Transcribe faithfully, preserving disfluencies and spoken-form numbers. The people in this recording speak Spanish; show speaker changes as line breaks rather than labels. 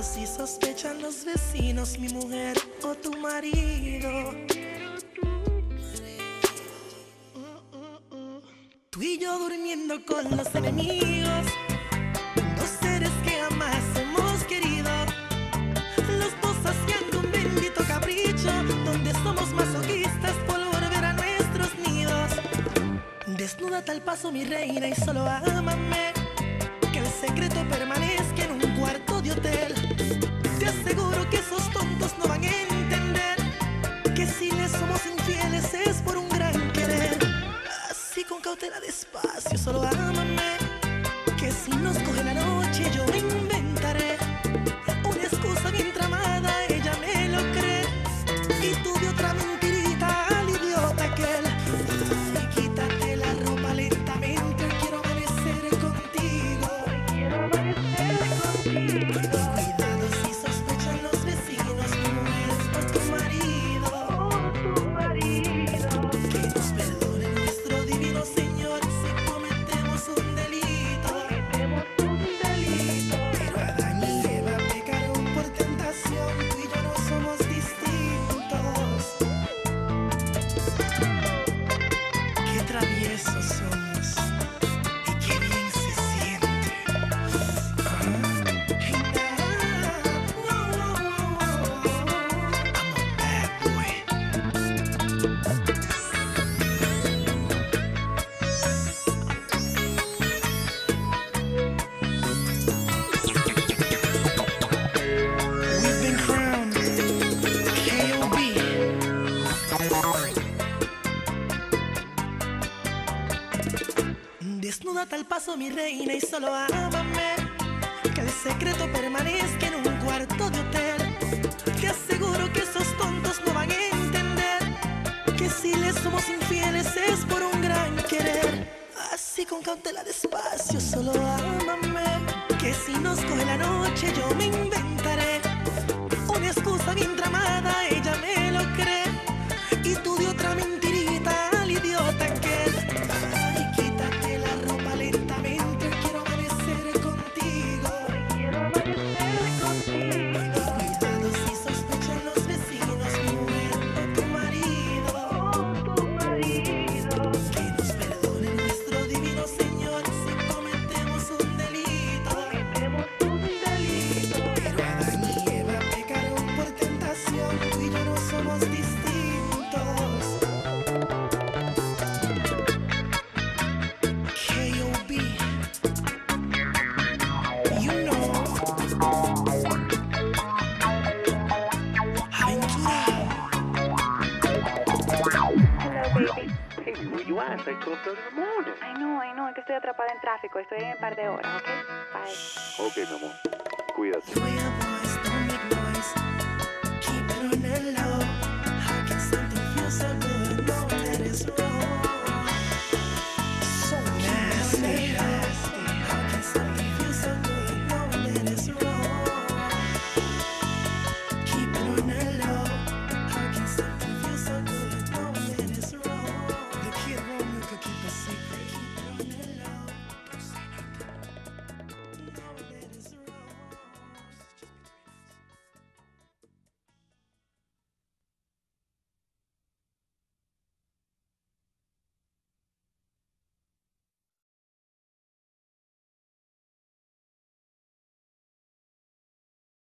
Cuidado si sospechan los vecinos, mi mujer o tu marido. Tú y yo durmiendo con los enemigos, dos seres que jamás hemos querido, los dos haciendo un bendito capricho, donde somos masoquistas por volver a nuestros nidos. Desnúdate al paso, mi reina, y solo ámame, que el secreto permanezca en un cuarto de hotel. Te aseguro que esos tontos no van a entender que si les somos infieles es por un gran querer. Así con cautela, despacio, solo ámame, que si nos coge la noche yo me inventaré una excusa bien tramada, ella me lo cree, y tú de otra mentirita al idiota aquel. Ay, quítate la ropa lentamente, quiero amanecer contigo. Quiero amanecer contigo. Cuidado si sospechan los vecinos, mi mujer o tu marido. O tu marido. Que nos perdone nuestro divino Señor si cometemos un delito. Cometemos un delito. Pero Adán y Eva pecaron por tentación, tú y yo no somos distintos. Qué traviesos somos y qué bien se siente. Ah, hey, nah, wow, wow, wow, wow. I'm a bad boy. We've been crowned K O B. Desnúdate al paso, mi reina, y solo ámame, que el secreto permanezca en un cuarto de hotel. Te aseguro que esos tontos no van a entender que si les somos infieles es por un gran querer. Así con cautela, despacio, solo ámame, que si nos coge la noche yo me inventaré una excusa bien tramada, ella me lo cree, y tú de otra mentirita al idiota aquel. Ay, quítate la ropa lentamente, quiero amanecer contigo. Quiero amanecer contigo. Cuidado si sospechan los vecinos, mi mujer o tu marido. O tu marido. Que nos perdone nuestro divino Señor si cometemos un delito. Cometemos un delito. Pero Adán y Eva pecaron por tentación, tú y yo no somos distintos. K O B. You know. Aventura.
Hello, baby.
Hey, where you at? It's like twelve thirty in the morning.
I know, I know, es que estoy atrapada en tráfico. Estoy en un par de horas, ¿ok? Bye.
Ok, mi amor. Cuídate.
Voy a